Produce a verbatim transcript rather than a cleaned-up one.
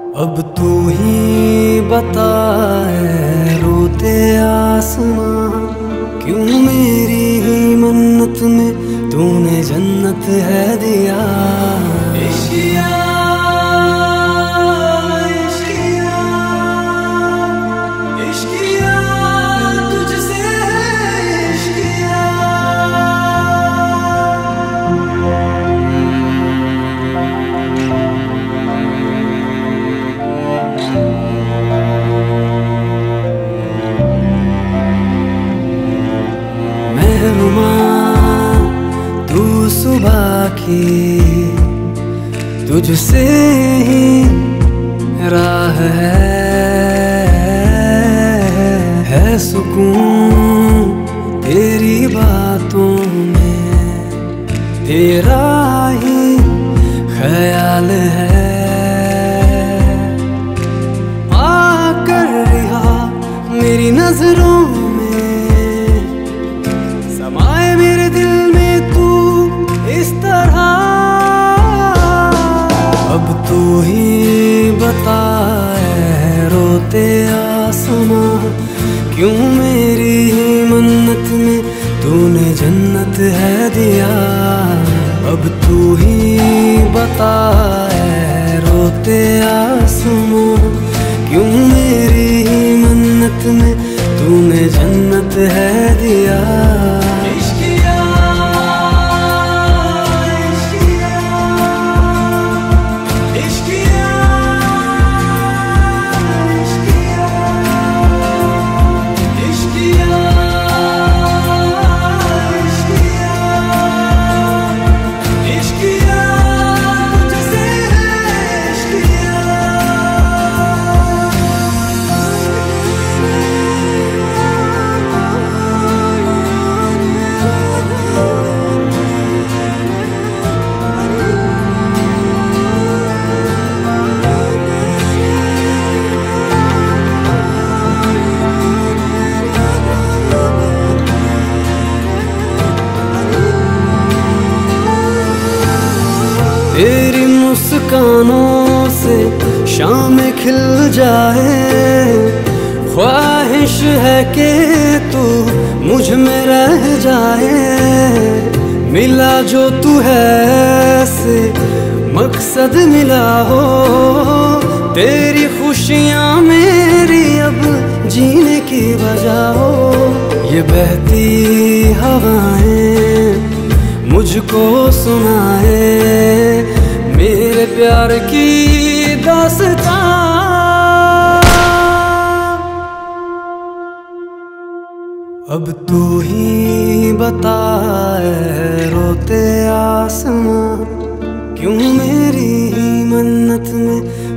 अब तू ही बता है रोते आसमां, क्यों मेरी ही मन्नत में तूने जन्नत है दिया। इश्किया इश्किया इश्किया तुझसे इश्किया। तू सुबह की तुझसे ही राह है, है सुकून तेरी बातों में, तेरा ही ख्याल है। आकर रिहा मेरी नजरों समाए मेरे दिल में तू इस तरह। अब तू ही बता है रोते आसमां, क्यों मेरी ही मन्नत में तूने जन्नत है दिया। अब तू ही बता है रोते आसमां, क्यों मेरी ही मन्नत में तूने जन्नत है दिया। तेरी मुस्कानों से शाम खिल जाए, ख्वाहिश है कि तू मुझ में रह जाए। मिला जो तू है से मकसद मिला हो, तेरी खुशियाँ मेरी अब जीने की वजह हो। ये बहती हवाएं मुझको सुनाए मेरे प्यार की दास्तां। अब तू ही बता है रोते आसमां, क्यों मेरी ही मन्नत में